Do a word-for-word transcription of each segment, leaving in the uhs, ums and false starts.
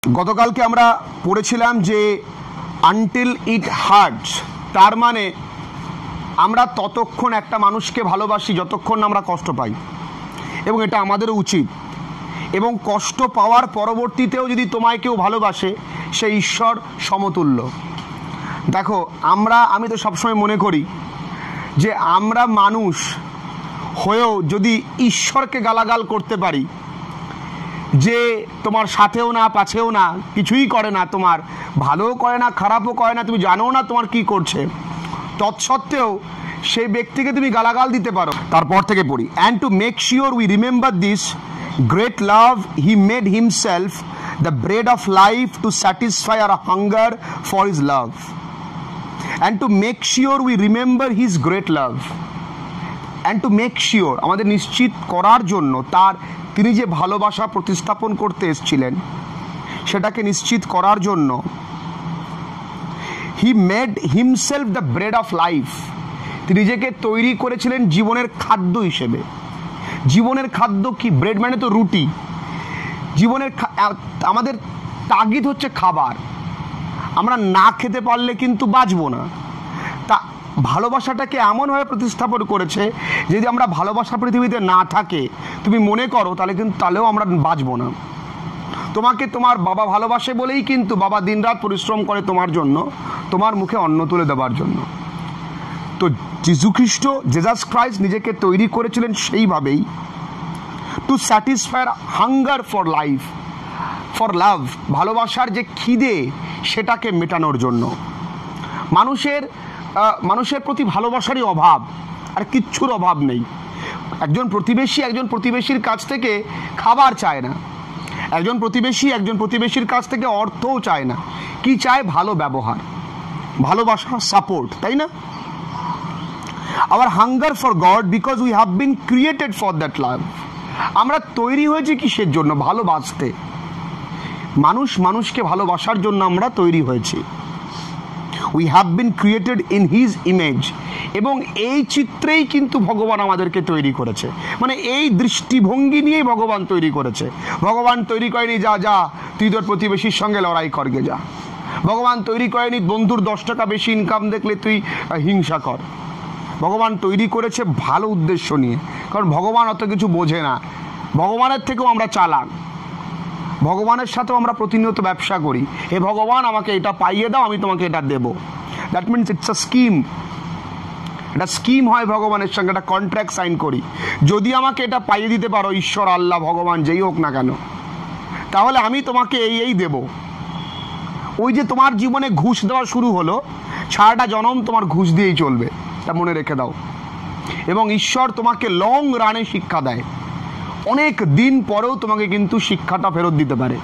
গতকালকে আমরা পড়েছিলাম যে আনটিল ইট হার্টস, তার মানে আমরা ততক্ষণ একটা মানুষকে ভালোবাসি যতক্ষণ না আমরা কষ্ট পাই, এবং এটা আমাদেরও উচিত। এবং কষ্ট পাওয়ার পরবর্তীতেও যদি তোমায় কেউ ভালোবাসে, সে ঈশ্বর সমতুল্য। দেখো, আমরা আমি তো সবসময় মনে করি যে আমরা মানুষ হয়েও যদি ঈশ্বরকে গালাগাল করতে পারি, যে তোমার সাথেও না পাছেও না, কিছুই করে না, তোমার ভালোও করে না খারাপও করে না, তুমি জানো না তোমার কি করছে, তৎসত্ত্বেও সেই ব্যক্তিকে তুমি গালাগাল দিতে পারো। তারপর থেকে পড়ি, and to make sure we remember this great love he made himself the bread of life to satisfy our hunger for his love, and to make sure we remember his great love. And to make sure, আমাদের নিশ্চিত করার জন্য, তার তিনি যে ভালোবাসা প্রতিস্থাপন করতে এসেছিলেন সেটাকে নিশ্চিত করার জন্য, he made himself the bread of life, তিনি নিজেকে তৈরি করেছিলেন জীবনের খাদ্য হিসেবে। জীবনের খাদ্য কি? ব্রেড মানে তো রুটি। জীবনের আমাদের তাগিদ হচ্ছে খাবার, আমরা না খেতে পারলে কিন্তু বাঁচবো না। তা ভালোবাসাটাকে এমনভাবে প্রতিস্থাপন করেছে, যদি আমরা ভালোবাসা পৃথিবীতে না থাকে তুমি মনে করো, তাহলে কিন্তু তাহলেও আমরা বাঁচবো না। তোমাকে তোমার বাবা ভালোবাসে বলেই কিন্তু বাবা দিনরাত পরিশ্রম করে তোমার জন্য, তোমার মুখে অন্ন তুলে দেওয়ার জন্য। তো যিশু খ্রিস্ট, জেসাস ক্রাইস্ট নিজেকে তৈরি করেছিলেন সেইভাবেই, to satisfy hunger for life, for love, ভালোবাসার যে খিদে সেটাকে মেটানোর জন্য। মানুষের মানুষের প্রতি ভালোবাসারই অভাব, আর কিচ্ছুর অভাব নেই। একজন প্রতিবেশী একজন প্রতিবেশীর কাছ থেকে খাবার চায় না, একজন প্রতিবেশী একজন প্রতিবেশীর কাছ থেকে অর্থও চায় না। কি চায়? ভালো ব্যবহার, ভালোবাসা, সাপোর্ট, তাই না? Our hunger for God because we have been created for that love. আমরা তৈরি হয়েছি কিসের জন্য? ভালোবাসতে। মানুষ মানুষকে ভালোবাসার জন্য আমরা তৈরি হয়েছি। We have been created in his image, এবং এই চিত্রেই কিন্তু ভগবান আমাদেরকে তৈরি করেছে। মানে এই দৃষ্টিভঙ্গি নিয়েই ভগবান তৈরি করেছে। ভগবান তৈরি করেনি যা যা তুই তোর প্রতিবেশীর সঙ্গে লড়াই করগে যা। ভগবান তৈরি করেনি বন্ধুর দশ টাকা বেশি ইনকাম দেখলে তুই হিংসা কর। ভগবান তৈরি করেছে ভালো উদ্দেশ্য নিয়ে, কারণ ভগবান অত কিছু বোঝে না। ভগবানের থেকেও আমরা চালাক, ভগবানের সাথেও আমরা প্রতিনিয়ত ব্যবসা করি। হে ভগবান, আমাকে এটা পাইয়ে দাও, আমি তোমাকে এটা দেবো। That means it's a scheme. এটা স্কিম হয় ভগবানের সঙ্গে, একটা কন্ট্রাক্ট সাইন করি। যদি আমাকে এটা পাইয়ে দিতে পারো, ঈশ্বর, আল্লাহ, ভগবান যেই হোক না কেন, তাহলে আমি তোমাকে এই এই দেব। ওই যে তোমার জীবনে ঘুষ দেওয়া শুরু হলো, সারাটা জনম তোমার ঘুষ দিয়েই চলবে, এটা মনে রেখে দাও। এবং ঈশ্বর তোমাকে লং রানে শিক্ষা দেয়, অনেক দিন পরেও তোমাকে কিন্তু শিক্ষাটা ফেরত দিতে পারে,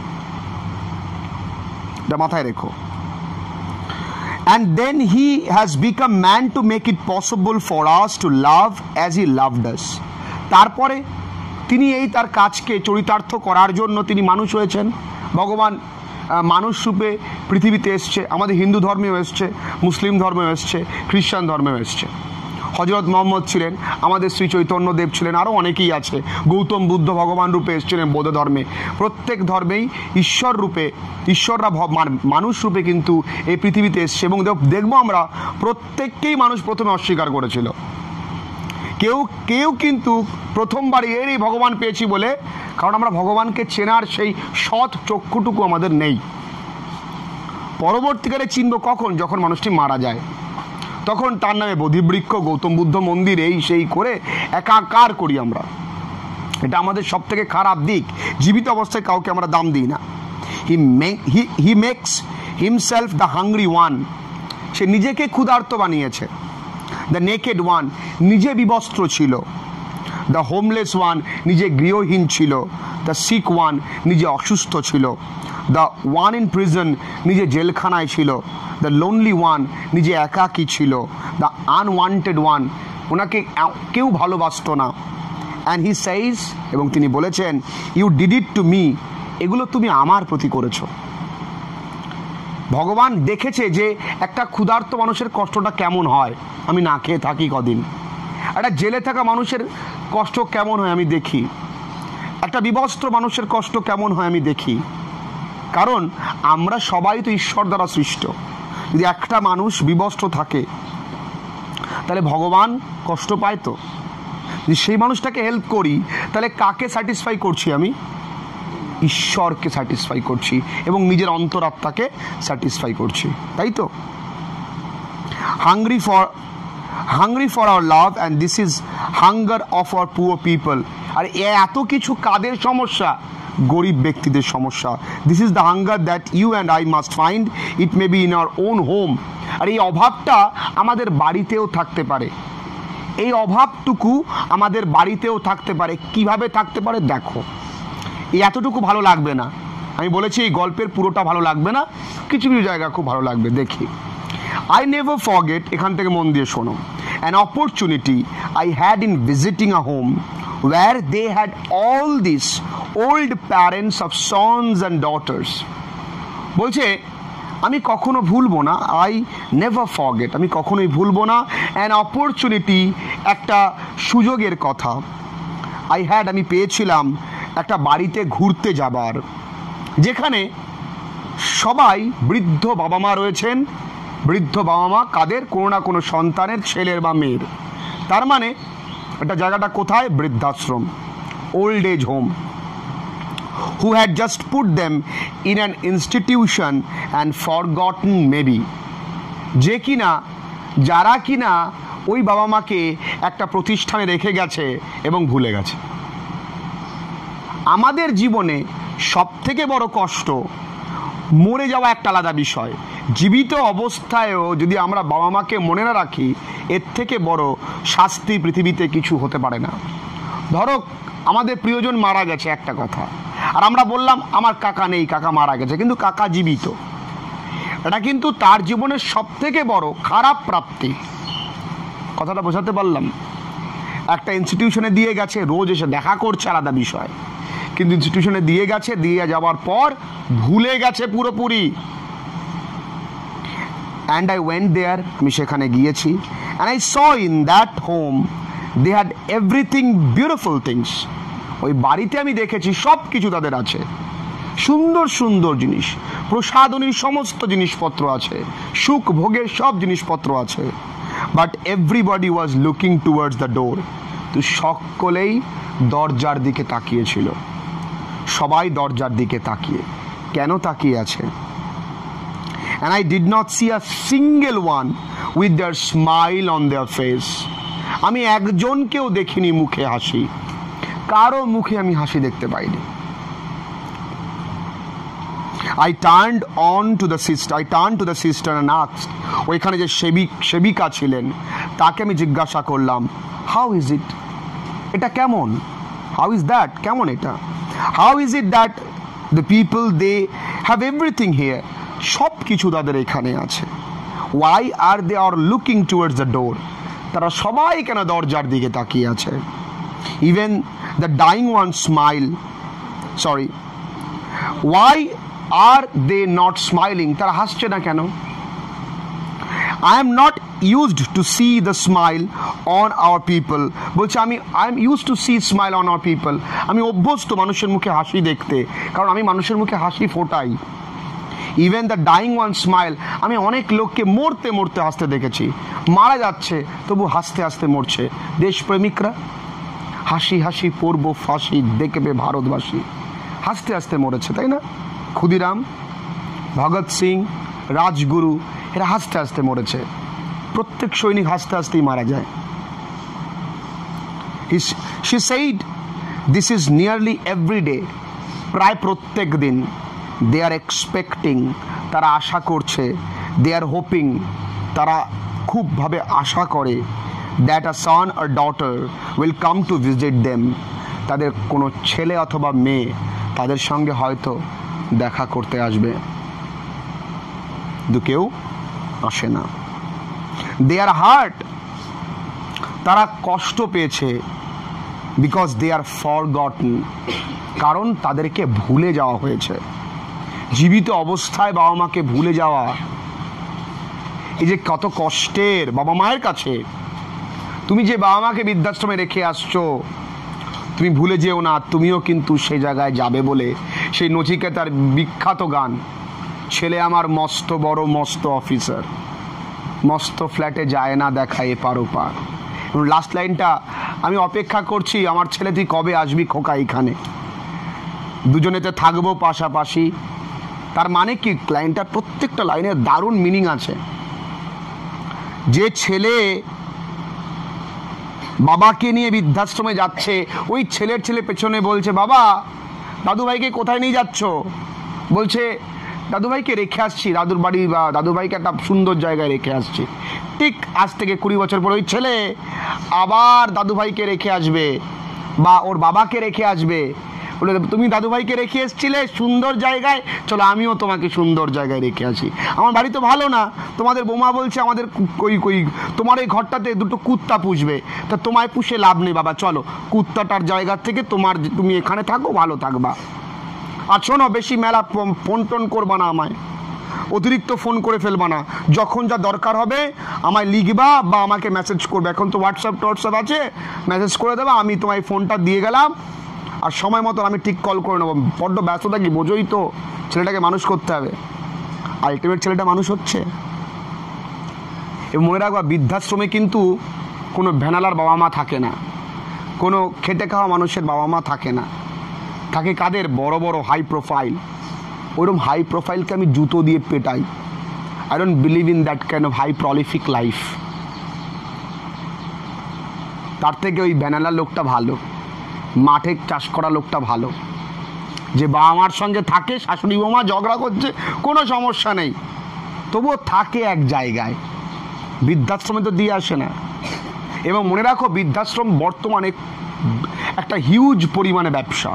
এটা মাথায় রেখো। And then he has become man to make it possible for us to love as he loved us. তারপরে তিনি এই তার কাজকে চরিতার্থ করার জন্য তিনি মানুষ হয়েছেন। ভগবান মানুষ রূপে পৃথিবীতে এসছে। আমাদের হিন্দু ধর্মেও এসছে, মুসলিম ধর্মেও এসছে, খ্রিস্টান ধর্মেও এসছে। হজরত মোহাম্মদ ছিলেন, আমাদের শ্রী চৈতন্যদেব ছিলেন, আরও অনেকেই আছে। গৌতম বুদ্ধ ভগবান রূপে এসেছিলেন বৌদ্ধ ধর্মে। প্রত্যেক ধর্মেই ঈশ্বর রূপে, ঈশ্বররা মানুষ রূপে কিন্তু এই পৃথিবীতে এসছে। এবং দেখবো আমরা প্রত্যেককেই মানুষ প্রথমে অস্বীকার করেছিল। কেউ কেউ কিন্তু প্রথমবার এর এই ভগবান পেয়েছি বলে, কারণ আমরা ভগবানকে চেনার সেই সৎ চক্ষুটুকু আমাদের নেই। পরবর্তীকালে চিনব কখন? যখন মানুষটি মারা যায়, তখন তার নামে বোধিবৃক্ষ, গৌতম বুদ্ধ মন্দির, এই সেই করে একাকার করি আমরা। এটা আমাদের সব থেকে খারাপ দিক। জীবিত অবস্থায় কাউকে আমরা দাম দিই না। He make he he makes himself the hungry one, সে নিজেকে ক্ষুধার্ত বানিয়েছে। দ্য নেকেড ওয়ান, নিজে বিবস্ত্র ছিল। দ্য হোমলেস ওয়ান, নিজে গৃহহীন ছিল। দ্য সিক ওয়ান, নিজে অসুস্থ ছিল। দ্য ওয়ান ইন প্রিজন, নিজে জেলখানায় ছিল। দ্য লোনলি ওয়ান, নিজে একাকী ছিল। দ্য আনওয়ান্টেড ওয়ান, ওনাকে কেউ ভালোবাসত না। অ্যান্ড হি সেইজ, এবং তিনি বলেছেন, you did it to me, এগুলো তুমি আমার প্রতি করেছো। ভগবান দেখেছে যে একটা ক্ষুধার্ত মানুষের কষ্টটা কেমন হয়। আমি না খেয়ে থাকি কদিন, একটা জেলে থাকা মানুষের কষ্ট কেমন হয় আমি দেখি, একটা বিবস্ত্র মানুষের কষ্ট কেমন হয় আমি দেখি। কারণ আমরা সবাই তো ঈশ্বর দ্বারা সৃষ্ট। যদি একটা মানুষ বিবস্ত্র থাকে তাহলে ভগবান কষ্ট পায়। তো যদি সেই মানুষটাকে হেল্প করি তাহলে কাকে স্যাটিসফাই করছি? আমি ঈশ্বরকে স্যাটিসফাই করছি এবং নিজের অন্তরাত্মাকে স্যাটিসফাই করছি, তাই তো? Hungry for hungry for our love and this is hunger of our poor people. আর এত কিছু কাদের সমস্যা? গরিব ব্যক্তিদের সমস্যা। This is the hunger that you and I must find, it may be in our own home. আর এই অভাবটা আমাদের বাড়িতেও থাকতে পারে, এই অভাবটুকু আমাদের বাড়িতেও থাকতে পারে। কিভাবে থাকতে পারে দেখো। এই এতটুকু ভালো লাগবে না, আমি বলেছি এই গল্পের পুরোটা ভালো লাগবে না, কিছু কিছু জায়গা খুব ভালো লাগবে। দেখি, I never forget, এখান থেকে মন দিয়ে শোনো, an opportunity I had in visiting a home where they had all these old parents of sons and daughters. বলছে আমি কখনো ভুলবো না, আই নেভার ফরগেট, আমি কখনোই ভুলবো না, অ্যান অপরচুনিটি, একটা সুযোগের কথা, আই হ্যাড, আমি পেয়েছিলাম একটা বাড়িতে ঘুরতে যাবার, যেখানে সবাই বৃদ্ধ বাবা মা রয়েছেন। বৃদ্ধ বাবা মা কাদের? কোনো না কোনো সন্তানের, ছেলের বা মেয়ের। তার মানে এটা জায়গাটা কোথায়? বৃদ্ধাশ্রম, old age home. who had just put them in an institution and forgotten maybe, যে কিনা, যারা কিনা ওই বাবা মাকে একটা প্রতিষ্ঠানে রেখে গেছে এবং ভুলে গেছে। আমাদের জীবনে সব থেকে বড় কষ্ট মরে যাওয়া একটা আলাদা বিষয়, জীবিত অবস্থায়ও যদি আমরা বাবা মাকে মনে না রাখি, এর থেকে বড় শাস্তি পৃথিবীতে কিছু হতে পারে না। ধরো আমাদের প্রিয়জন মারা গেছে, একটা কথা, আর আমরা বললাম আমার কাকা নেই, কাকা মারা গেছে, কিন্তু কাকা জীবিত। এটা কিন্তু তার জীবনের সব থেকে বড় খারাপ প্রাপ্তি। কথাটা বোঝাতে পারলাম? একটা ইনস্টিটিউশনে দিয়ে গেছে, রোজ এসে দেখা করছে, আলাদা বিষয়, কিন্তু ইনস্টিটিউশনে দিয়ে গেছে, দিয়ে যাওয়ার পর ভুলে গেছে পুরোপুরি। অ্যান্ড আই ওয়েন্ট দেয়ার, আমি সেখানে গিয়েছি, and I saw in that home they had everything beautiful things. ওই বাড়িতে আমি দেখেছি সব কিছু তাদের আছে, সুন্দর সুন্দর জিনিস, প্রসাদনীর সমস্ত জিনিসপত্র আছে, সুখ ভোগের সব জিনিসপত্র আছে। But everybody was looking towards the door, তো সকলেই দরজার দিকে তাকিয়েছিল, সবাই দরজার দিকে তাকিয়ে। কেন তাকিয়ে আছে? And I did not see a single one with their smile on their face. আমি একজনকেও দেখিনি মুখে হাসি, কারো মুখে আমি হাসি দেখতে পাইনি। I turned on to the sister, I turned to the sister and asked, ওইখানে যে সেবিক সেবিকা ছিলেন তাকে আমি জিজ্ঞাসা করলাম, how is it? এটা কেমন? How is that? কেমন এটা? How is it that the people, they have everything here? সব কিছু তাদের এখানে আছে। Why are they are looking towards the door? তারা সবাই কেন দরজার দিকে তাকিয়ে আছে? Even the dying one smile, sorry, why are they not smiling? তারা হাসছে না কেন? I am not used to see the smile on our people. বলছে আমি I am used to see smile on our people. আমি অভ্যস্ত মানুষের মুখে হাসি দেখতে, কারণ আমি মানুষের মুখে হাসি ফোটাই। Even the dying one smile, আমি অনেক লোককে মরতে মরতে হাসতে দেখেছি, মারা যাচ্ছে তবু হাসতে হাসতে মরছে। দেশপ্রেমিকরা হাসি হাসি পূর্ব ফাঁসি দেখবে ভারতবাসী, হাসতে হাসতে মরেছে, তাই না? ক্ষুদিরাম, ভগৎ সিং, রাজগুরু, এরা হাসতে হাসতে মরেছে। প্রত্যেক সৈনিক হাসতে হাসতেই মারা যায়। She said this is nearly every day, প্রায় প্রত্যেক দিন। They are expecting, তারা আশা করছে, they are hoping, তারা খুবভাবে আশা করে, that a son or daughter will come to visit them, তাদের কোনো ছেলে অথবা মেয়ে তাদের সঙ্গে হয়তো দেখা করতে আসবে, কিন্তু কেউ আসে না। They are hurt, তারা কষ্ট পেয়েছে, because they are forgotten, কারণ তাদেরকে ভুলে যাওয়া হয়েছে। জীবিত অবস্থায় বাবা মাকে ভুলে যাওয়া, এই যে কত কষ্টের বাবা মায়ের কাছে। তুমি যে বাবা মাকে বৃদ্ধাশ্রমে রেখে আসছো, তুমি ভুলে যেও না তুমিও কিন্তু সেই জায়গায় যাবে বলে, সেই নচিকেতার বিখ্যাত গান, ছেলে আমার মস্ত বড় মস্ত অফিসার, মস্ত ফ্ল্যাটে যায় না দেখা এপার ওপার। এবং লাস্ট লাইনটা, আমি অপেক্ষা করছি আমার ছেলে তুই কবে আসবি খোকা এখানে, দুজনেতে থাকবো পাশাপাশি। তার মানে কি, লাইনটার প্রত্যেকটা লাইনের দারুণ মিনিং আছে। যে ছেলে বাবাকে নিয়ে বৃদ্ধাশ্রমে যাচ্ছে, ওই ছেলের ছেলে পেছনে বলছে, বাবা দাদুভাইকে কোথায় নিয়ে যাচ্ছ? বলছে দাদুভাইকে রেখে আসছি দাদুর বাড়ি, বা দাদুভাইকে একটা সুন্দর জায়গায় রেখে আসছি। ঠিক আজ থেকে কুড়ি বছর পর ওই ছেলে আবার দাদুভাইকে রেখে আসবে বা ওর বাবাকে রেখে আসবে, বলে তুমি দাদুভাইকে রেখে এসেছিলে সুন্দর জায়গায়, চলো আমিও তোমাকে সুন্দর জায়গায় রেখে আসি। আমার বাড়ি তো ভালো না, তোমাদের বৌমা বলছে আমাদের কই কই তোমার এই ঘরটাতে দুটো কুত্তা পুষবে, তা তোমায় পুষে লাভ নেই বাবা, চলো কুত্তাটার জায়গা থেকে তোমার, তুমি এখানে থাকো, ভালো থাকবা। আর শোনো, বেশি মেলা ফোন টোন করবা না, আমায় অতিরিক্ত ফোন করে ফেলবা না, যখন যা দরকার হবে আমায় লিখবা বা আমাকে মেসেজ করবে। এখন তো হোয়াটসঅ্যাপ টোয়াটসঅ্যাপ আছে, মেসেজ করে দেবা, আমি তোমায় ফোনটা দিয়ে গেলাম, আর সময় মতো আমি ঠিক কল করে নেবো। বড্ড ব্যস্ততা কি বোঝোই তো, ছেলেটাকে মানুষ করতে হবে, আলটিমেট ছেলেটা মানুষ হচ্ছে। এবং মনে রাখবা, বৃদ্ধাশ্রমে কিন্তু কোনো ভ্যানালার বাবা মা থাকে না, কোনো খেটে খাওয়া মানুষের বাবা মা থাকে না, থাকে কাদের, বড় বড় হাই প্রোফাইল। ওইরকম হাই প্রোফাইলকে আমি জুতো দিয়ে পেটাই। I don't believe in that kind of high prolific life. তার থেকে ওই ভ্যানালার লোকটা ভালো, মাঠে চাষ করা লোকটা ভালো, যে বাবা মার সঙ্গে থাকে, শাশুড়ি বৌমা ঝগড়া করছে কোনো সমস্যা নেই, তবুও থাকে এক জায়গায়, বৃদ্ধাশ্রমে তো দিয়ে আসে না। এবং মনে রাখো, বৃদ্ধাশ্রম বর্তমানে একটা হিউজ পরিমাণে ব্যবসা,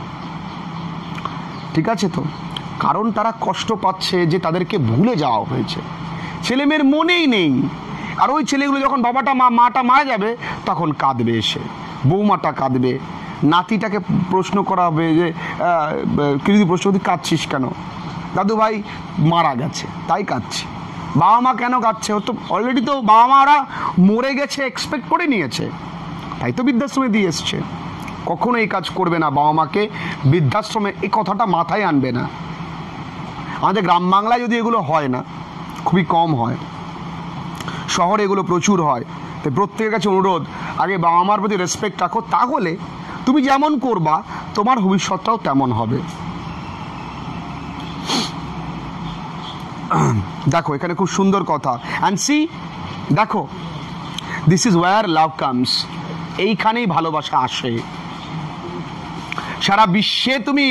ঠিক আছে তো, কারণ তারা কষ্ট পাচ্ছে যে তাদেরকে ভুলে যাওয়া হয়েছে, ছেলে মেয়ের মনেই নেই। আর ওই ছেলেগুলো যখন বাবাটা মা মাটা মারা যাবে তখন কাঁদবে, এসে বৌমাটা কাঁদবে, নাতিটাকে প্রশ্ন করা হবে যে কৃতি প্রশ্ন, কাঁদছিস কেন? দাদু ভাই মারা গেছে তাই কাঁদছি। বাবা মা কেন কাঁদছে? ও তো অলরেডি তো বাবা মারা মরে গেছে, এক্সপেক্ট করে নিয়েছে, তাই তো বৃদ্ধাশ্রমে দিয়ে এসছে। কখনো এই কাজ করবে না, বাবা মাকে বৃদ্ধাশ্রমে, এই কথাটা মাথায় আনবে না। আমাদের গ্রাম বাংলায় যদি এগুলো হয় না, খুবই কম হয়, শহরে এগুলো প্রচুর হয়। তাই প্রত্যেকের কাছে অনুরোধ, আগে বাবা মার প্রতি রেসপেক্ট রাখো, তাহলে তুমি যেমন করবা তোমার ভবিষ্যৎটাও তেমন হবে। দেখো এখানে খুব সুন্দর কথা, অ্যান্ড সি, দেখো this is where love comes, এইখানেই ভালোবাসা আসে। সারা বিশ্বে তুমি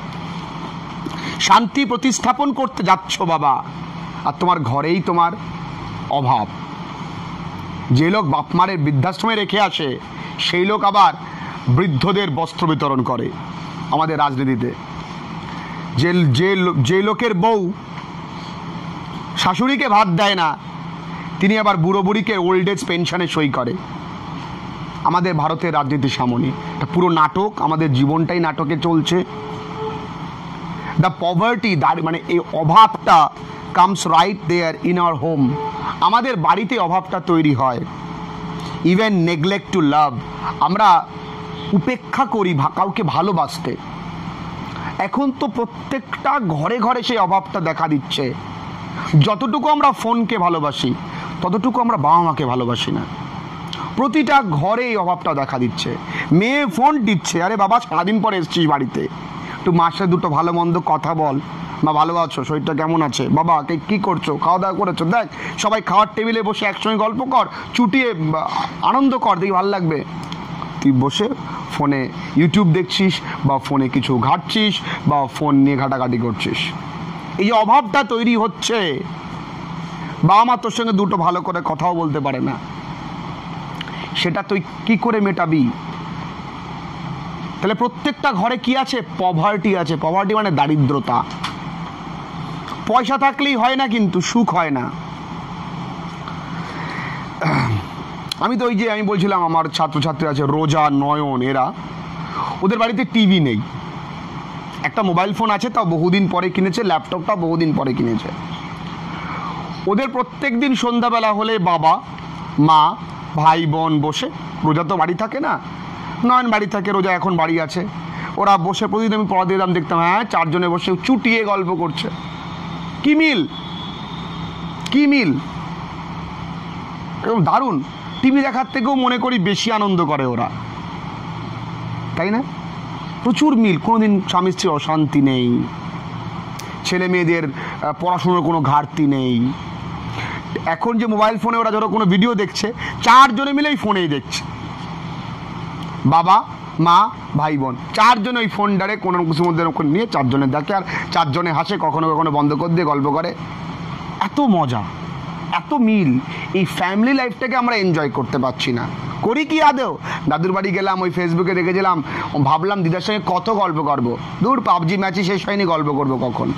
শান্তি প্রতিস্থাপন করতে যাচ্ছ বাবা, আর তোমার ঘরেই তোমার অভাব। যে লোক বাপ মারের বৃদ্ধাশ্রমে রেখে আসে, সেই লোক আবার বৃদ্ধদের বস্ত্র বিতরণ করে আমাদের রাজনীতিতে। যে যে লোকের বউ শাশুড়িকে ভাত দেয় না, তিনি আবার বুড়ো বুড়িকে ওল্ড এজ পেনশনে সই করে আমাদের ভারতের রাজনীতির সামনে। এটা পুরো নাটক, আমাদের জীবনটাই নাটকে চলছে। দ্য পভার্টি, মানে এই অভাবটা comes right there in our home, আমাদের বাড়িতে অভাবটা তৈরি হয়। ইভেন নেগলেক্ট টু লাভ, আমরা উপেক্ষা করি কাউকে ভালোবাসতে। এখন তো প্রত্যেকটা ঘরে ঘরে সেই অভাবটা দেখা দিচ্ছে। যতটুকু আমরা ফোনকে ভালোবাসি, ততটুকু আমরা বাবা মাকে ভালোবাসি না। প্রতিটা ঘরে এই অভাবটা দেখা দিচ্ছে। মেয়ে ফোন টিপছে, আরে বাবা সারাদিন পরে এসছিস বাড়িতে, একটু মাসে দুটো ভালো মন্দ কথা বল, বা ভালো আছো, শরীরটা কেমন আছে, বাবা কি করছো, খাওয়া দাওয়া করেছো, দেখ সবাই খাওয়ার টেবিলে বসে একসঙ্গে গল্প কর, চুটিয়ে আনন্দ কর, দেখি ভালো লাগবে। তুই বসে ফোনে ইউটিউব দেখছিস, বা ফোনে কিছু ঘাটছিস, বা ফোন নিয়ে ঘাটাঘাটি করছিস। এই যে অভাবটা তৈরি হচ্ছে, বাবা মা তোর সঙ্গে দুটো ভালো করে কথাও বলতে পারে না, সেটা তুই কি করে মেটাবি? তাহলে প্রত্যেকটা ঘরে কি আছে? পভার্টি আছে। পভার্টি মানে দারিদ্রতা। পয়সা থাকলেই হয় না, কিন্তু সুখ হয় না। আমি তো ওই যে আমি বলছিলাম, আমার ছাত্রছাত্রী আছে রোজা, নয়ন, এরা, ওদের বাড়িতে টিভি নেই, একটা মোবাইল ফোন আছে, তাও বহুদিন পরে কিনেছে, ল্যাপটপটা বহুদিন পরে কিনেছে। ওদের প্রত্যেক দিন সন্ধ্যাবেলা হলে বাবা মা ভাই বোন বসে, রোজা তো বাড়ি থাকে না, নয়ন বাড়ি থাকে, রোজা এখন বাড়ি আছে, ওরা বসে প্রতিদিন আমি পড়া দিলাম, দেখতাম হ্যাঁ চারজনে বসে চুটিয়ে গল্প করছে। কি মিল, কি মিল, এবং দারুণ। টিভি দেখার থেকেও মনে করি বেশি আনন্দ করে ওরা, তাই না? প্রচুর মিল, কোনোদিন স্বামী স্ত্রীর অশান্তি নেই, ছেলে মেয়েদের পড়াশোনার কোনো ঘাটতি নেই। এখন যে মোবাইল ফোনে ওরা ধরো কোনো ভিডিও দেখছে, চারজনে মিলে এই ফোনেই দেখছে, বাবা মা ভাই বোন চারজনে ওই ফোনটারে কোনো কিছুর মধ্যে নিয়ে চারজনে দেখে, আর চারজনে হাসে, কখনো কখনো বন্ধ করে দিয়ে গল্প করে। এত মজা, এত মিল, এই ফ্যামিলি লাইফটাকে আমরা এনজয় করতে পারছি না। করি কি আদেও? দাদুর বাড়ি গেলাম, ওই ফেসবুকে দেখেছিলাম, ভাবলাম দিদার সঙ্গে কত গল্প করবো, দূর পাবজি ম্যাচই শেষ হয়নি, গল্প করবো কখন।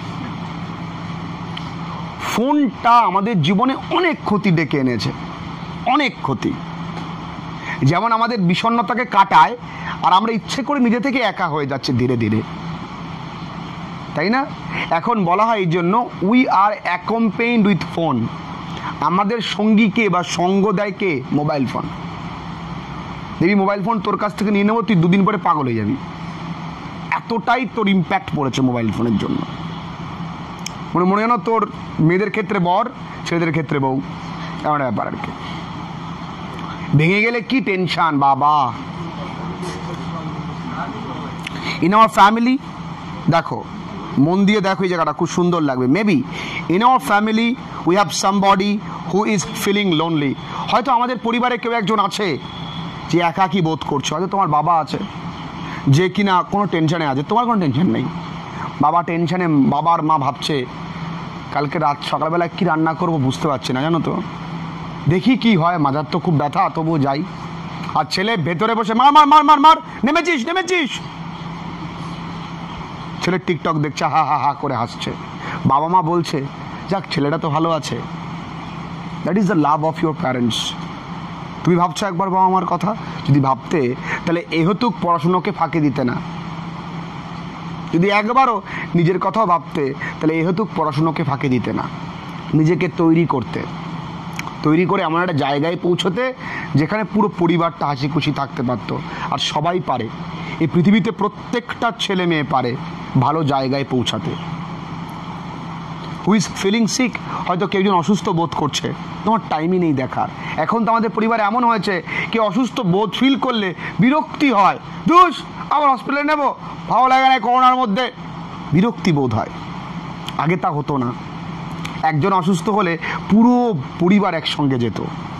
ফোনটা আমাদের জীবনে অনেক ক্ষতি ডেকে এনেছে, অনেক ক্ষতি। যেমন আমাদের বিষণ্ণতাকে কাটায়, আর আমরা ইচ্ছে করে নিজে থেকে একা হয়ে যাচ্ছে ধীরে ধীরে, তাই না? এখন বলা হয় এই জন্য we are accompanied with phone. আমাদের সঙ্গীকে বা সঙ্গ দেয় কে? Mobile phone. দেখবি মোবাইল ফোন তোর কাছ থেকে নিয়ে নেবো, তুই দুদিন পরে পাগল হয়ে যাবি, এতটাই তোর ইম্প্যাক্ট পড়েছে মোবাইল ফোনের জন্য। মনে মনে যেন তোর মেয়েদের ক্ষেত্রে বর, ছেলেদের ক্ষেত্রে বউ, এমন ব্যাপার আর কি। ভেঙে গেলে কি টেনশন বাবা। ইন আওয়ার ফ্যামিলি, দেখো মন দিয়ে দেখো, এই জায়গাটা খুব সুন্দর লাগবে। Maybe in our family we have somebody who is feeling lonely. হয়তো আমাদের পরিবারে কেউ একজন আছে যে একাকী বোধ করছে। হয়তো তোমার বাবা আছে যে কিনা কোনো টেনশনে আছে, তোমার কোনো টেনশন নেই। বাবা টেনশনে, বাবার মা ভাবছে কালকে রাত সকালবেলায় কী রান্না করবো বুঝতে পারছি না, জানো তো, দেখি কি হয়, মাজার তো খুব ব্যথা, তবুও যাই। আর ছেলে ভেতরে বসে মার মার মার মার মার, নেমেছিস নেমেছিস। ছেলে টিকটক দেখছে, হা হা হা করে হাসছে। বাবা মা বলছে যাক ছেলেটা তো ভালো আছে। That is the love of your parents. তুমি ভাবছো একবার বাবা মার কথা? যদি ভাবতে তাহলে এহতুক পড়াশুনোকে ফাঁকি দিতে না। যদি একবারও নিজের কথাও ভাবতে তাহলে এহতুক পড়াশুনোকে ফাঁকি দিতে না। নিজেকে তৈরি করতে, তৈরি করে এমন একটা জায়গায় পৌঁছতে যেখানে পুরো পরিবারটা হাসি খুশি থাকতে পারতো। আর সবাই পারে, এই পৃথিবীতে প্রত্যেকটা ছেলে মেয়ে পারে ভালো জায়গায় পৌঁছাতে। হু ইজ ফিলিং সিক, হয়তো কেউ একজন অসুস্থ বোধ করছে, তোমার টাইমই নেই দেখার। এখন তো আমাদের পরিবারে এমন হয়েছে, কেউ অসুস্থ বোধ ফিল করলে বিরক্তি হয়, দুস আবার হসপিটালে নেবো, ভালো লাগে না করোনার মধ্যে, বিরক্তি বোধ হয়। আগে তা হতো না, একজন অসুস্থ হলে পুরো পরিবার একসঙ্গে যেত।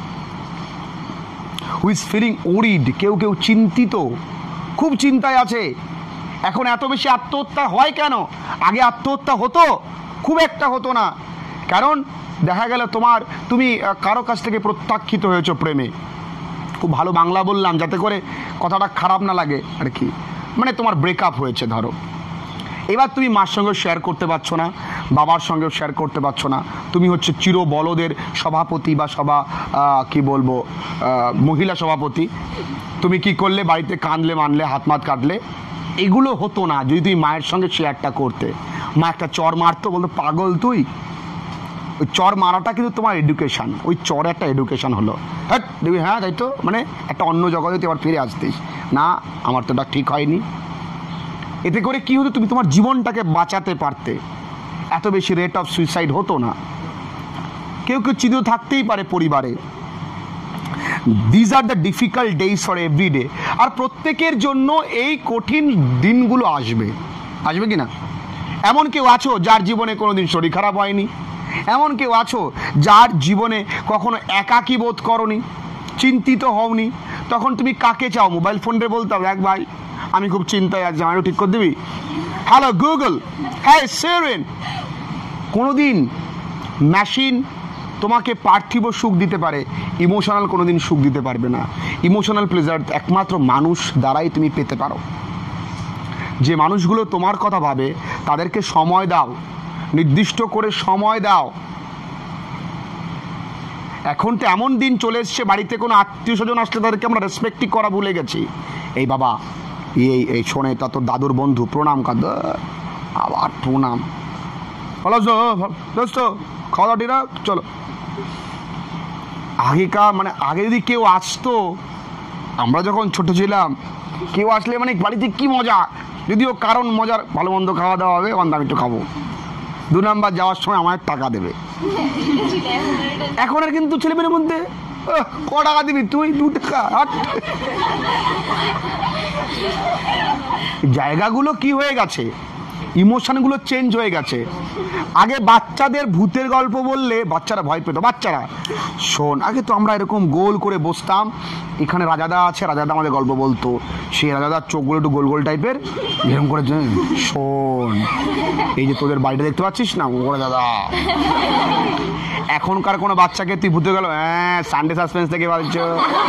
হু ইজ ফিলিং ওরিড, কেউ কেউ চিন্তিত, খুব চিন্তায় আছে। এখন এত বেশি আত্মহত্যা হয় কেন? আগে আত্মহত্যা হতো, খুব একটা হতো না। কারণ দেখা গেল তোমার, তুমি কারো কাছ থেকে প্রত্যাখ্যিত হয়েছো প্রেমে, খুব ভালো বাংলা বললাম যাতে করে কথাটা খারাপ না লাগে আর কি, মানে তোমার ব্রেকআপ হয়েছে ধরো। এবার তুমি মার সঙ্গেও শেয়ার করতে পারছো না, বাবার সঙ্গেও শেয়ার করতে পারছো না। তুমি হচ্ছে চির বলদের সভাপতি বা সভা কি বলবো মহিলা সভাপতি। তুমি কি করলে? বাড়িতে কাঁদলে, মানলে, হাত মাত কাটলে। এগুলো হতো না যদি তুমি মায়ের সঙ্গে শেয়ারটা করতে। মা একটা চর মারতো, বলতো পাগল তুই। ওই চর মারাটা কিন্তু তোমার এডুকেশান, ওই চর একটা এডুকেশান হলো। হ্যাঁ দেখবি, হ্যাঁ তাই তো, মানে একটা অন্য জগতে তুই আবার ফিরে আসতিস না, আমার তো ওটা ঠিক হয়নি। এতে করে কি হতো? তুমি তোমার জীবনটাকে বাঁচাতে পারতে, এত বেশি রেট অফ সুইসাইড হতো না। কেউ কেউ চিন্তিত থাকতেই পারে পরিবারে। These are the difficult days for every day. আর প্রত্যেকের জন্য এই কঠিন দিনগুলো আসবে, আসবে কি না? এমন কেউ আছো যার জীবনে কোনোদিন শরীর খারাপ হয়নি? এমন কেউ আছো যার জীবনে কখনো একাকী বোধ করনি, চিন্তিত হওনি? তখন তুমি কাকে চাও? মোবাইল ফোনটা বলতে হবে, এক ভাই আমি খুব চিন্তায় আছি, আমারও ঠিক করে দিবি? হ্যালো গুগল, হ্যাঁ সেরেন। কোনোদিন মেশিন তোমাকে পার্থিব সুখ দিতে পারে, ইমোশনাল কোনোদিন সুখ দিতে পারবে না। ইমোশনাল প্লেজার একমাত্র মানুষ দ্বারাই তুমি পেতে পারো। যে মানুষগুলো তোমার কথা ভাবে তাদেরকে সময় দাও, নির্দিষ্ট করে সময় দাও। এখন তো এমন দিন চলে এসছে, বাড়িতে কোনো আত্মীয় স্বজন আসলে তাদেরকে আমরা রেসপেক্টই করা ভুলে গেছি। এই বাবা এই এই শোনে, তা তোর দাদুর বন্ধু, প্রণাম কাঁদ, আবার প্রণাম, ভালো দোস্ত, খাওয়া দাওয়া ঠিক, চলো। আগেকার মানে আগে যদি কেউ আসতো, আমরা যখন ছোট ছিলাম কেউ আসলে মানে বাড়িতে কি মজা, যদিও কারণ মজার, ভালো মন্দ খাওয়া দাওয়া হবে, অন্য আমি একটু খাবো। দু নাম্বার যাওয়ার সময় আমার টাকা দেবে। এখন আর কিন্তু ছেলেমেয়ের মধ্যে ক টাকা দিবি তুই, দু টাকা। জায়গাগুলো কি হয়ে গেছে, ইমোশনগুলো চেঞ্জ হয়ে গেছে। আগে বাচ্চাদের ভূতের গল্প বললে বাচ্চারা ভয় পেত। বাচ্চারা শোন, আগে তো আমরা এরকম গোল করে বসতাম, এখানে রাজাদা আছে, রাজাদা আমাদের গল্প বলতো, সেই রাজাদার চোখগুলো একটু গোল গোল টাইপের, এরকম করে শোন, এই যে তোদের বাড়িটা দেখতে পাচ্ছিস না, ও দাদা। এখনকার কোনো বাচ্চাকে তুই ভূতে গেল, হ্যাঁ সানডে সাসপেন্স থেকে বলছো,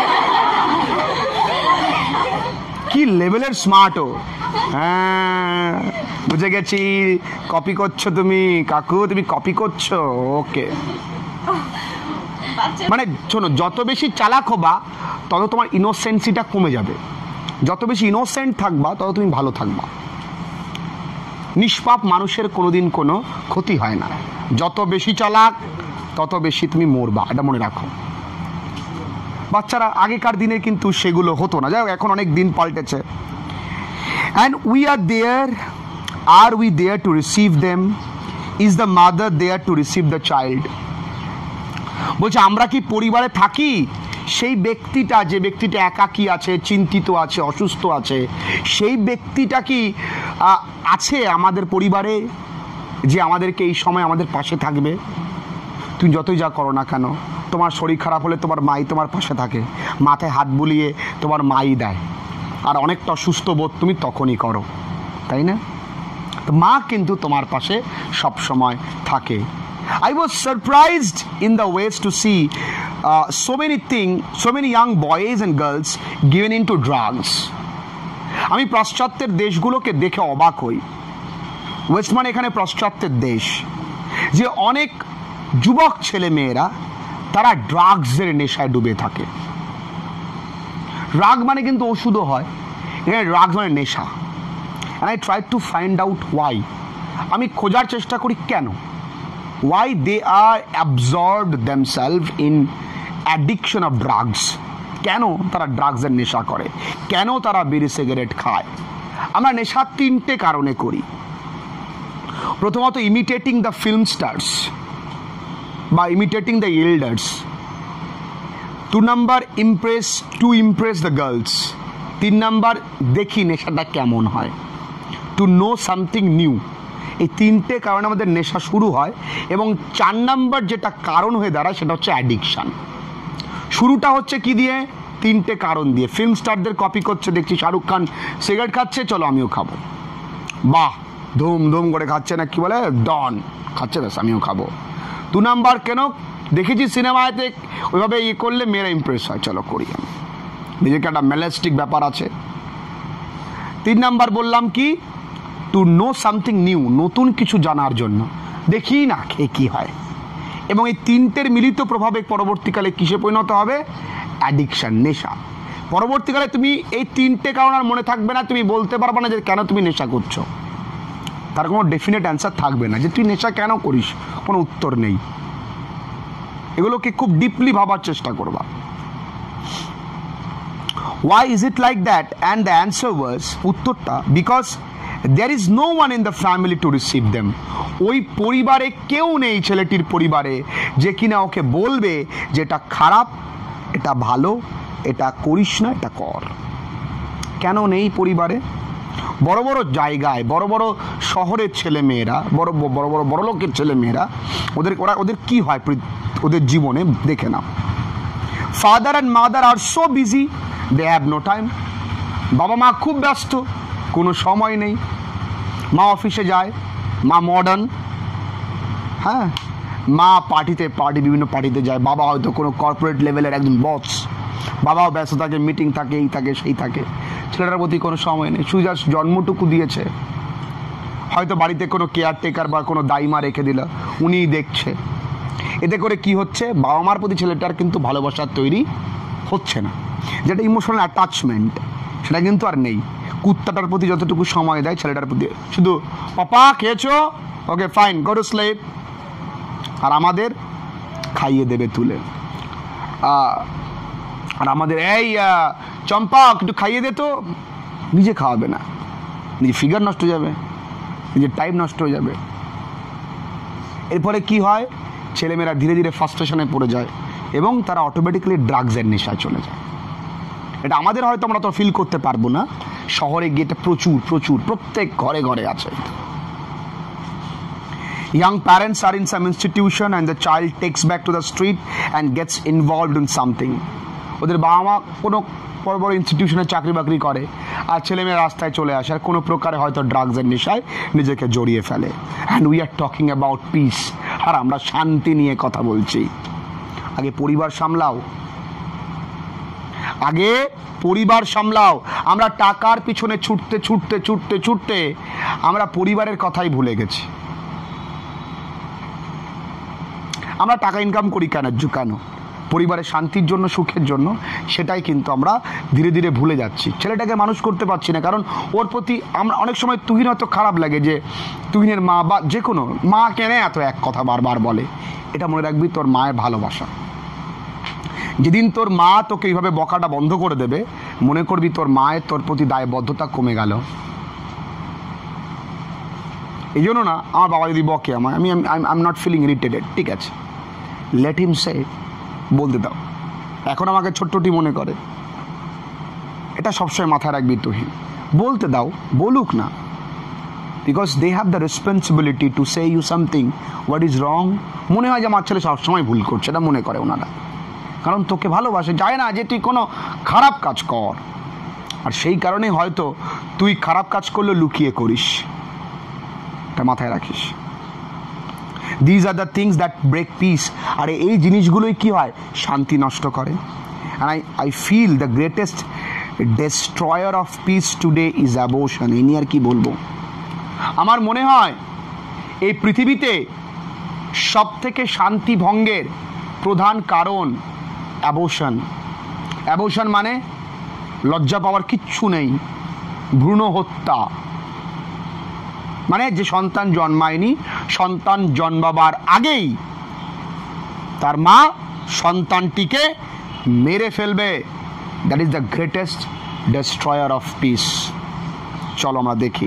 কি লেভেলের স্মার্ট ও। হ্যাঁ বুঝে গেছি, কপি করছো তুমি কাকু, তুমি কপি করছো, ওকে। মানে শোনো, যত বেশি চালাক হবা তত তোমার ইনোসেন্সিটা কমে যাবে, যত বেশি ইনোসেন্ট থাকবা তত তুমি ভালো থাকবা। নিষ্পাপ মানুষের কোনোদিন কোনো ক্ষতি হয় না, যত বেশি চালাক তত বেশি তুমি মরবা, এটা মনে রাখো। বাচ্চারা আগেকার দিনে কিন্তু সেগুলো হতো না, যাই হোক এখন অনেক দিন পাল্টেছে। And we are there, are we there to receive them? Is the mother there to receive the child? বলছে আমরা কি পরিবারে থাকি? সেই ব্যক্তিটা, যে ব্যক্তিটা একাকী আছে, চিন্তিত আছে, অসুস্থ আছে, সেই ব্যক্তিটা কি আছে আমাদের পরিবারে, যে আমাদেরকে এই সময় আমাদের পাশে থাকবে? তুমি যতই যা করো না কেন, তোমার শরীর খারাপ হলে তোমার মাই তোমার পাশে থাকে, মাথায় হাত বুলিয়ে তোমার মাই দেয়, আর অনেকটা অসুস্থ বোধ তুমি তখনই করো, তাই না? তো মা কিন্তু তোমার পাশে সব সময় থাকে। I was surprised in the ways to see uh, so many things, so many young boys and girls given into drugs. আমি পাশ্চাত্যের দেশগুলোকে দেখে অবাক হই। ওয়েস্ট মানে এখানে পাশ্চাত্যের দেশ, যে অনেক যুবক ছেলে মেয়েরা তারা ড্রাগসের নেশায় ডুবে থাকে। ড্রাগ মানে কিন্তু ওষুধও হয়, এখানে ড্রাগস মানে নেশা। And I try to find out why, আমি খোঁজার চেষ্টা করি কেন, why they are absorbed themselves in addiction of drugs. কেন তারা ড্রাগসের নেশা করে, কেন তারা বিড়ি সিগারেট খায়? আমরা নেশা তিনটে কারণে করি। প্রথমত ইমিটেটিং দ্য ফিল্ম স্টার্স বা imitating the elders. Two number impress to impress the girls. তিন নাম্বার দেখি নেশাটা কেমন হয়, টু নো সামথিং নিউ। এই তিনটে কারণে আমাদের নেশা শুরু হয়। এবং চার নাম্বার যেটা কারণ হয়ে দাঁড়ায় সেটা হচ্ছে অ্যাডিকশান। শুরুটা হচ্ছে কি দিয়ে? তিনটে কারণ দিয়ে। ফিল্ম স্টারদের কপি করছে, দেখছি শাহরুখ খান সিগারেট খাচ্ছে, চলো আমিও খাবো, বাহ ধুম ধুম করে খাচ্ছে, না কি বলে ডন খাচ্ছে, ব্যাস আমিও খাবো। দু নাম্বার কেন দেখেছি সিনেমাতে ওইভাবে ইয়ে করলে মেয়েরা ইমপ্রেস হয়, চলো করি আমি, নিজেকে একটা ম্যালেস্টিক ব্যাপার আছে। তিন নাম্বার বললাম কি, টু নো সামথিং নিউ, নতুন কিছু জানার জন্য, দেখি না খেয়ে কী হয়। এবং এই তিনটের মিলিত প্রভাবে পরবর্তীকালে কিসে পরিণত হবে? অ্যাডিকশান, নেশা। পরবর্তীকালে তুমি এই তিনটে কারণ আর মনে থাকবে না, তুমি বলতে পারবে না যে কেন তুমি নেশা করছো, তার কোনো ডেফিনেট অ্যান্সার থাকবে না যে তুই নেশা কেন করিস, কোনো উত্তর নেই। এগুলোকে খুব ডিপলি ভাবার চেষ্টা করবা। Why is it like that? And the answer was, উত্তরটা, because there is no one in the family to receive them. ওই পরিবারে কেউ নেই, ছেলেটির পরিবারে, যে কিনা ওকে বলবে যে এটা খারাপ, এটা ভালো, এটা করিস না, এটা কর। কেন নেই পরিবারে? বড় বড় জায়গায়, বড় বড় শহরের ছেলে মেয়েরা, বড় বড় বড় বড় লোকের ছেলে মেয়েরা, ওদের ওরা ওদের কি হয় ওদের জীবনে দেখে নাও। Father and mother are so busy, they have no time. বাবা মা খুব ব্যস্ত, কোনো সময় নেই। মা অফিসে যায়, মা মডার্ন, হ্যাঁ, মা পার্টিতে পার্টি বিভিন্ন পার্টিতে যায়, বাবা হয়তো কোনো কর্পোরেট লেভেলের একজন বস, বাবাও ব্যস্ত থাকে, মিটিং থাকে, এই থাকে সেই থাকে, ছেলেটার প্রতি কোনো সময় নেই। শুধু জাস্ট জন্মটুকু দিয়েছে, হয়তো বাড়িতে কোনো কেয়ারটেকার বা কোনো দাইমা রেখে দিল, উনিই দেখছে। এতে করে কি হচ্ছে? বাবা মার প্রতি ছেলেটার কিন্তু ভালোবাসার তৈরি হচ্ছে না, যেটা ইমোশনাল অ্যাটাচমেন্ট সেটা কিন্তু আর নেই। কুত্তাটার প্রতি যতটুকু সময় দেয় ছেলেটার প্রতি শুধু পাপা খেয়েছো, okay fine, go to sleep. আর আমাদের খাইয়ে দেবে তুলে, আর আমাদের এই চম্পা একটু খাইয়ে দে তো, নিজে খাওয়াবে না, নিজে ফিগার নষ্ট হয়ে যাবে, নিজের টাইম নষ্ট হয়ে যাবে। এরপরে কি হয়, ছেলেমেয়েরা ধীরে ধীরে ফ্রাস্ট্রেশনে পড়ে যায় এবং তারা অটোমেটিক্যালি ড্রাগসের নেশায় চলে যায়। এটা আমাদের হয়তো আমরা তো ফিল করতে পারবো না, শহরে গিয়ে এটা প্রচুর প্রচুর প্রত্যেক ঘরে ঘরে আছে। Young parents are in some institution and the child takes back to the street and gets involved in something. ওদের বাবা মা কোনো বড় বড় ইনস্টিটিউশনে চাকরি বাকরি করে আর ছেলে মেয়ে রাস্তায় চলে আসে আর কোনো প্রকারে হয়তো ড্রাগসের নেশায় নিজেকে জড়িয়ে ফেলে। And we are talking about peace, আর আমরা শান্তি নিয়ে কথা বলছি। আগে পরিবার সামলাও, আগে পরিবার সামলাও। আমরা টাকার পিছনে ছুটতে ছুটতে ছুটতে ছুটতে আমরা পরিবারের কথাই ভুলে গেছি। আমরা টাকা ইনকাম করি কেন কেন পরিবারের শান্তির জন্য, সুখের জন্য, সেটাই কিন্তু আমরা ধীরে ধীরে ভুলে যাচ্ছি। ছেলেটাকে মানুষ করতে পারছি না, কারণ ওর প্রতি আমরা অনেক সময় তুহিন হয়তো খারাপ লাগে যে তুহিনের মা বা যে কোনো মা কেন এত এক কথা বারবার বলে। এটা মনে রাখবি, তোর মায়ের ভালোবাসা। যেদিন তোর মা তোকে এইভাবে বকাটা বন্ধ করে দেবে, মনে করবি তোর মায়ের তোর প্রতি দায়বদ্ধতা কমে গেল। এই জন্য না, আমার বাবা যদি বকে আমায়, আমি I am not feeling irritated, ঠিক আছে, লেট হিম সে, বলতে দাও। এখন আমাকে ছোট্টটি মনে করে, এটা সবসময় মাথায় রাখবি তুহিন, বলতে দাও, বলুক না, because they have the responsibility to say you something what is wrong. মনে হয় যে আমার ছেলে সবসময় ভুল করছে, এটা মনে করে ওনারা, কারণ তোকে ভালোবাসে, চায় না যে তুই কোনো খারাপ কাজ কর। আর সেই কারণে হয়তো তুই খারাপ কাজ করলে লুকিয়ে করিস, এটা মাথায় রাখিস। These are the things that break peace. আর এই জিনিসগুলোই কি হয়, শান্তি নষ্ট করে। And I, I feel the greatest destroyer of peace today is abortion. এই নিয়ে আর কি বলবো। আমার মনে হয় এই পৃথিবীতে সব থেকে শান্তি ভঙ্গের প্রধান কারণ অ্যাবর্শন। অ্যাবর্শন মানে লজ্জা পাওয়ার কিচ্ছু নেই, ভ্রূণ হত্যা। মানে যে সন্তান জন্মায়নি, সন্তান জন্মাবার আগেই তার মা সন্তানটিকে মেরে ফেলবে। That is the greatest destroyer of peace. চলো আমরা দেখি।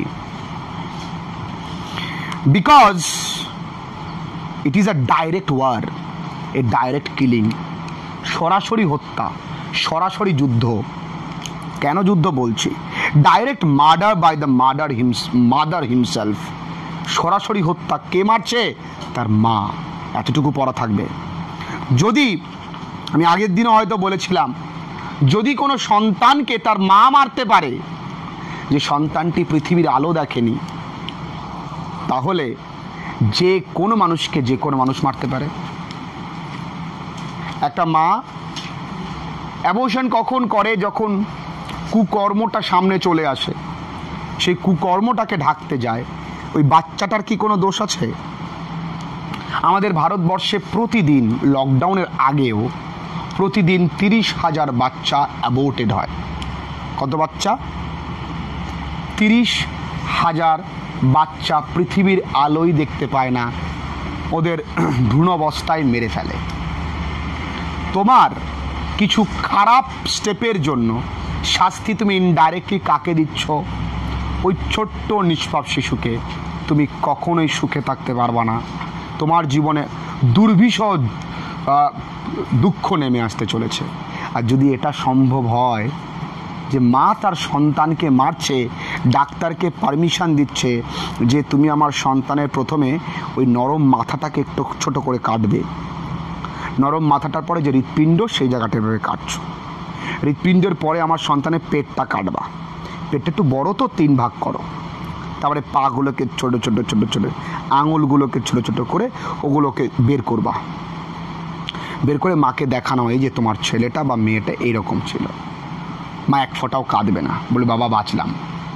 Because it is a direct war, a direct killing, সরাসরি হত্যা, সরাসরি যুদ্ধ। কেন যুদ্ধ বলছি? Direct murder by the murder his mother himself. সরাসরি হত্যা। কে মারছে? তার মা। এতটুকু পড়া থাকবে। যদি আমি আগের দিনও হয়তো বলেছিলাম, যদি কোনো সন্তানকে তার মা মারতে পারে, যে সন্তানটি পৃথিবীর আলো দেখেনি, তাহলে যে কোনো মানুষকে যে কোনো মানুষ মারতে পারে। একটা মা অ্যাবর্শন কখন করে? যখন কুকর্মটা সামনে চলে আসে, সেই কুকর্মটাকে ঢাকতে যায়। ওই বাচ্চাটার কি কোনো দোষ আছে? আমাদের ভারতবর্ষে প্রতিদিন, লকডাউনের আগেও প্রতিদিন তিরিশ হাজার বাচ্চা অ্যাবর্টেড হয়। কত বাচ্চা? তিরিশ হাজার বাচ্চা পৃথিবীর আলোই দেখতে পায় না, ওদের ভ্রূণ অবস্থায় মেরে ফেলে। তোমার কিছু খারাপ স্টেপের জন্য শাস্তি তুমি ইনডাইরেক্টলি কাকে দিচ্ছ? ওই ছোট্ট নিষ্পাপ শিশুকে। তুমি কখনোই সুখে থাকতে পারবা না। তোমার জীবনে দুর্বিষহ দুঃখ নেমে আসতে চলেছে। আর যদি এটা সম্ভব হয় যে মা তার সন্তানকে মারছে, ডাক্তারকে পারমিশন দিচ্ছে যে তুমি আমার সন্তানের প্রথমে ওই নরম মাথাটাকে একটু ছোট করে কাটবে, নরম মাথাটার পরে যে হৃৎপিণ্ড, সেই জায়গাটা এভাবে কাটছো, হৃৎপিণ্ডের পরে আমার সন্তানের পেটটা কাটবা, পেটটা একটু বড় তো তিন ভাগ করো, তারপরে পাগুলোকে ছোট ছোট ছোট ছোট, আঙুলগুলোকে ছোট ছোট করে ওগুলোকে বের করবা, বের করে মাকে দেখানো, এই যে তোমার ছেলেটা বা মেয়েটা এইরকম ছিল। মা এক ফোঁটাও কাঁদবে না, বলে বাবা বাঁচলাম।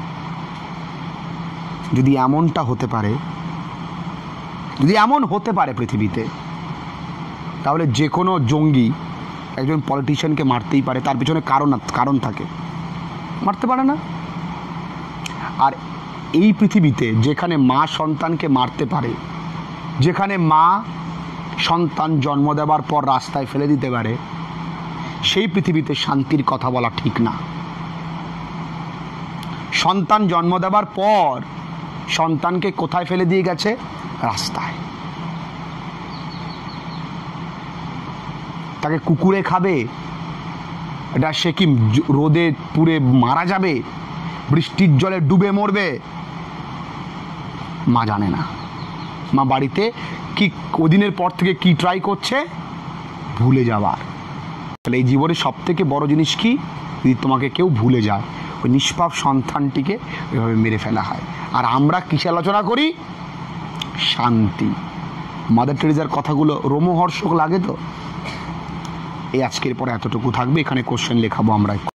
যদি এমনটা হতে পারে, যদি এমন হতে পারে পৃথিবীতে, তাহলে যে কোনো জঙ্গি একজন পলিটিশিয়ানকে মারতেই পারে। তার পিছনে কারণ কারণ থাকে, মারতে পারে না। আর এই পৃথিবীতে যেখানে মা সন্তানকে মারতে পারে, যেখানে মা সন্তান জন্ম দেওয়ার পর রাস্তায় ফেলে দিতে পারে, সেই পৃথিবীতে শান্তির কথা বলা ঠিক না। সন্তান জন্ম দেওয়ার পর সন্তানকে কোথায় ফেলে দিয়ে গেছে? রাস্তায়। তাকে কুকুরে খাবে? এটা সে কি রোদে পুড়ে মারা যাবে? বৃষ্টির জলে ডুবে মরবে? মা জানে না। মা বাড়িতে কি ওদিনের পর থেকে কি ট্রাই করছে? ভুলে যাওয়ার। তাহলে এই জীবনের সব থেকে বড় জিনিস কি? যদি তোমাকে কেউ ভুলে যায়, ওই নিষ্পাপ সন্তানটিকে ওইভাবে মেরে ফেলা হয়। আর আমরা কিসে আলোচনা করি? শান্তি। মাদার টেরেসার কথাগুলো রোমহর্ষক লাগে তো? এই আজকের পরে এতটুকু থাকবে। এখানে কোশ্চেন লেখাবো আমরা।